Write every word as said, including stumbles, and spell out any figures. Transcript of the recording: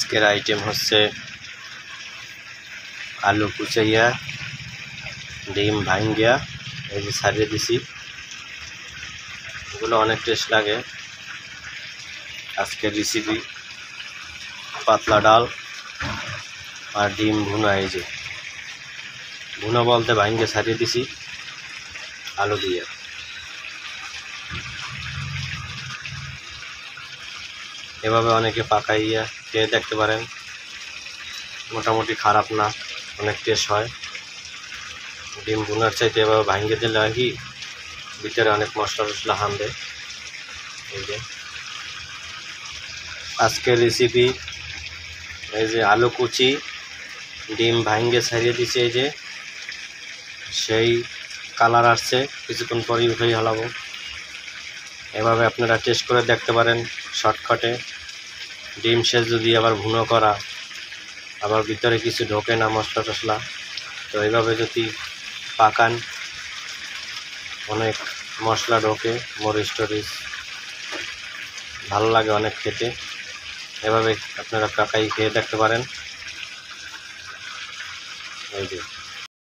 আজকের আইটেম হচ্ছে আলু কুচাইয়া ডিম ভাঙ্গিয়া এই যে ছাড়িয়ে দিছি, এগুলো অনেক টেস্ট লাগে। আজকের রেসিপি পাতলা ডাল আর ডিম ভুনা। এই যে ভুনা বলতে ভাঙ্গে ছাড়িয়ে দিছি আলু দিয়ে। এভাবে অনেকে পাকাইয়া খেয়ে দেখতে পারেন, মোটামুটি খারাপ না, অনেক টেস্ট হয়। ডিম ভুনার চাইতে এভাবে ভাঙ্গে দিলে হয় কি ভিতরে অনেক মশলা টশলা হামবে। এই যে আজকের রেসিপি এই যে আলু কুচি ডিম ভাঙ্গে ছাড়িয়ে দিছি, এই যে সেই কালার আসছে, কিছুক্ষণ পরেই উঠেই হালাবো। এভাবে আপনারা টেস্ট করে দেখতে পারেন শর্টকাটে। ডিম সেদ্ধ দিয়ে আবার ভুনো করা, আবার ভিতরে কিছু ঢোকে না মশলা টশলা, তো এইভাবে যদি পাকান অনেক মশলা ঢোকে, মরিচ টরিচ ভালো লাগে অনেক খেতে। এভাবে আপনারা পাকাই খেয়ে দেখতে পারেন। এই যে